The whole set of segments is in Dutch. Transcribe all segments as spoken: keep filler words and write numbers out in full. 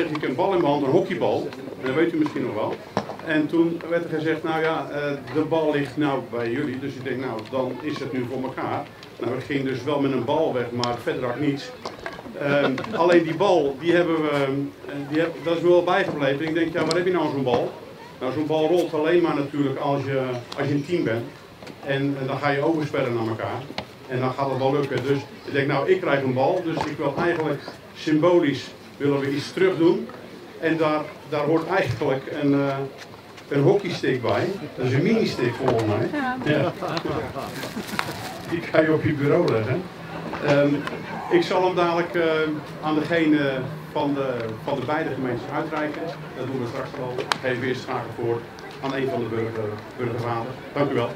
kreeg ik een bal in mijn hand, een hockeybal. En dat weet u misschien nog wel. En toen werd er gezegd, nou ja, de bal ligt nou bij jullie. Dus ik denk, nou, dan is het nu voor elkaar. Nou, ik ging dus wel met een bal weg, maar verder ook niets. Um, alleen die bal, die hebben we, die heb, dat is me wel bijgebleven. Ik denk, ja, waar heb je nou zo'n bal? Nou, zo'n bal rolt alleen maar natuurlijk als je, als je een team bent. En, en dan ga je overspellen naar elkaar. En dan gaat het wel lukken. Dus ik denk, nou, ik krijg een bal. Dus ik wil eigenlijk symbolisch willen we iets terug doen. En daar, daar hoort eigenlijk een, uh, een hockeystick bij. Dat is een mini-stick volgens mij. Ja. Die kan je op je bureau leggen. Um, ik zal hem dadelijk uh, aan degene van de, van de beide gemeentes uitreiken. Dat doen we straks wel. Geef weer graag voor aan een van de burger, burgerraden. Dank u wel.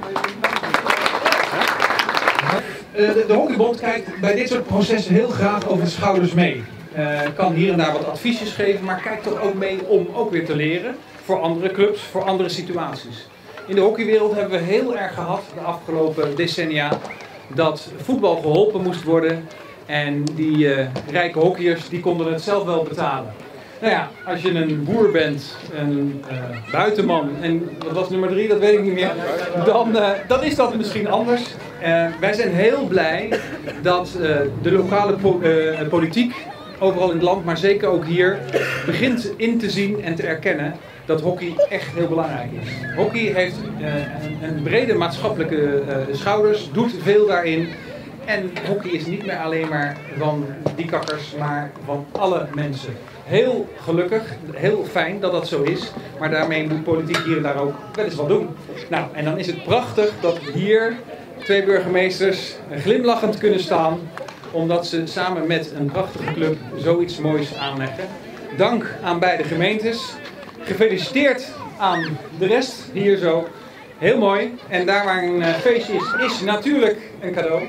Uh, de, de Hockeybond kijkt bij dit soort processen heel graag over de schouders mee. Uh, kan hier en daar wat adviesjes geven, maar kijkt toch ook mee om ook weer te leren voor andere clubs, voor andere situaties. In de hockeywereld hebben we heel erg gehad de afgelopen decennia dat voetbal geholpen moest worden en die uh, rijke hockeyers die konden het zelf wel betalen. Nou ja, als je een boer bent, een uh, buitenman en wat was nummer drie, dat weet ik niet meer, dan, uh, dan is dat misschien anders. Uh, wij zijn heel blij dat uh, de lokale po uh, politiek overal in het land, maar zeker ook hier, begint in te zien en te erkennen dat hockey echt heel belangrijk is. Hockey heeft uh, een, een brede maatschappelijke uh, schouders, doet veel daarin. En hockey is niet meer alleen maar van die kakkers, maar van alle mensen. Heel gelukkig, heel fijn dat dat zo is, maar daarmee moet politiek hier en daar ook wel eens wat doen. Nou, en dan is het prachtig dat hier twee burgemeesters glimlachend kunnen staan, omdat ze samen met een prachtige club zoiets moois aanleggen. Dank aan beide gemeentes. Gefeliciteerd aan de rest hier zo. Heel mooi. En daar waar een feestje is, is natuurlijk een cadeau.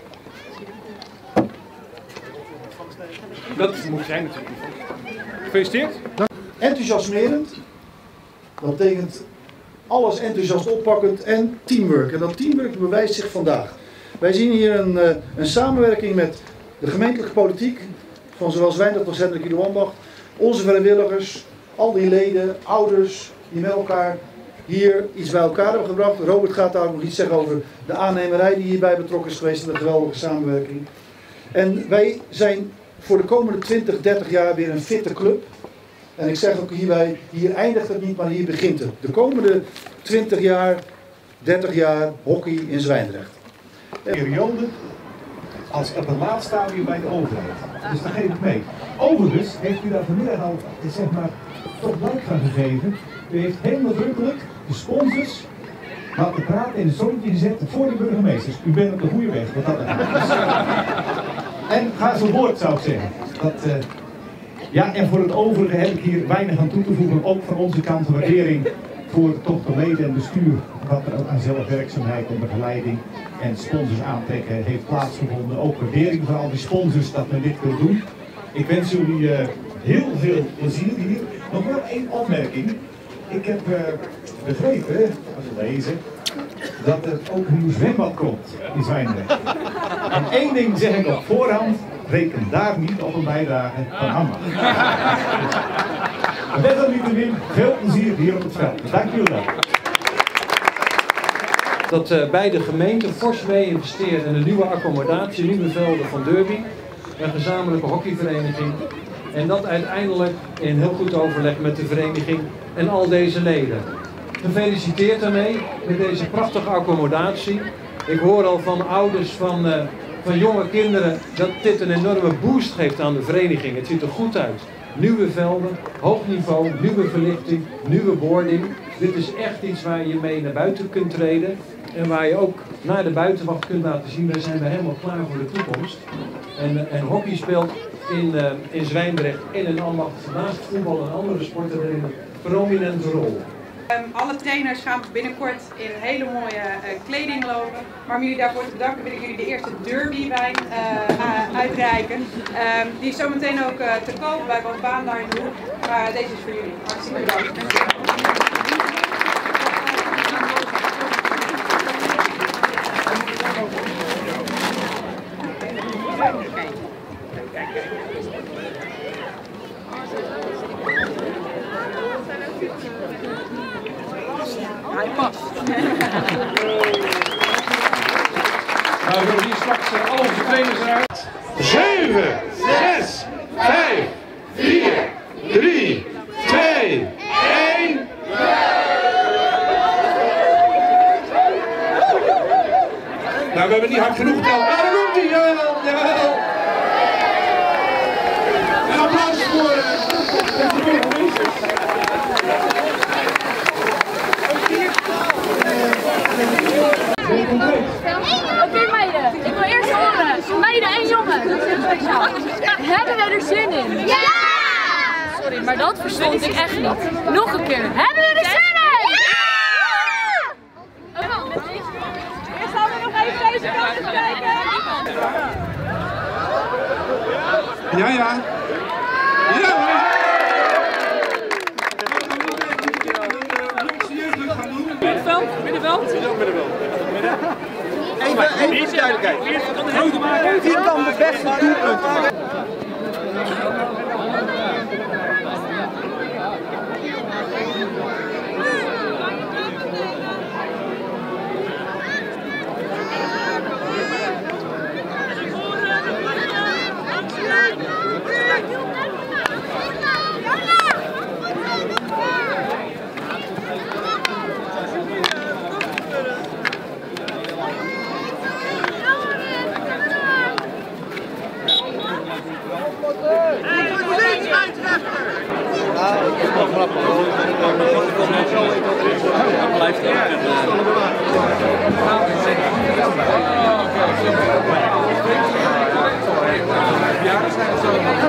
Dat moet zijn natuurlijk. Gefeliciteerd. Enthousiasmerend. Dat betekent alles enthousiast oppakkend en teamwork. En dat teamwork bewijst zich vandaag. Wij zien hier een, een samenwerking met de gemeentelijke politiek, van zowel Zwijndrecht als Hendrik Ido Ambacht, onze vrijwilligers, al die leden, ouders, die met elkaar hier iets bij elkaar hebben gebracht. Robert gaat daar ook nog iets zeggen over de aannemerij die hierbij betrokken is geweest en de geweldige samenwerking. En wij zijn voor de komende twintig, dertig jaar weer een fitte club. En ik zeg ook hierbij, hier eindigt het niet, maar hier begint het. De komende twintig jaar, dertig jaar hockey in Zwijndrecht. Periode als op het laatste stadium bij de overheid. Dus dat geef ik mee. Overigens heeft u daar vanmiddag al, zeg maar, toch blijk van gegeven. U heeft heel nadrukkelijk de sponsors laten praten in een zonnetje gezet voor de burgemeesters. U bent op de goede weg. Wat dat en ga zo woord, zou ik zeggen. Dat, uh, ja, en voor het overige heb ik hier weinig aan toe te voegen. Ook van onze kant waardering voor toch de leden en bestuur. Wat er aan zelfwerkzaamheid en begeleiding en sponsors aantrekken heeft plaatsgevonden. Ook waardering voor al die sponsors dat men dit wil doen. Ik wens jullie uh, heel veel plezier hier. Nog wel één opmerking. Ik heb uh, begrepen, als we lezen, dat er ook een nieuw zwembad komt in Zwijndrecht. En één ding zeg ik op voorhand, reken daar niet op een bijdrage van Ambacht. Desalniettemin, veel plezier hier op het veld. Dank jullie wel. Dat uh, beide gemeenten fors mee investeren in een nieuwe accommodatie, nieuwe velden van Derby, een gezamenlijke hockeyvereniging. En dat uiteindelijk in heel goed overleg met de vereniging en al deze leden. Gefeliciteerd daarmee met deze prachtige accommodatie. Ik hoor al van ouders van, uh, van jonge kinderen dat dit een enorme boost geeft aan de vereniging. Het ziet er goed uit. Nieuwe velden, hoog niveau, nieuwe verlichting, nieuwe boarding. Dit is echt iets waar je mee naar buiten kunt treden. En waar je ook naar de buitenwacht kunt laten zien, wij zijn weer helemaal klaar voor de toekomst. En, en hockey speelt in, uh, in Zwijndrecht en in Ambacht naast voetbal en andere sporten erin een prominente rol. Um, alle trainers gaan binnenkort in hele mooie uh, kleding lopen. Maar om jullie daarvoor te bedanken wil ik jullie de eerste Derby wijn uh, uh, uitreiken. Um, die is zometeen ook uh, te koop bij Van Baan daar in de hoek. Maar uh, deze is voor jullie. Hartstikke bedankt. Kijk, kijk, kijk. hij past. Nou, we hier straks uh, al onze trainers uit. zeven, zes, vijf, vier, drie, twee, één. Nou, we hebben niet hard genoeg geteld. Maar daar komt hij, jawel, jawel. Een applaus voor Oké meiden, ik wil eerst horen. Meiden en jongens, dat is heel speciaal. Hebben we er zin in? Ja! Sorry, maar dat verstond ik echt niet. Nog een keer. Hebben we er zin in? Ja! Eerst gaan we nog even deze kant kijken. Ja, ja. Ja hoor. Middenveld, middenveld. Even, even voor de duidelijkheid. Wie kan de beste doelpunten maken? Blijft er.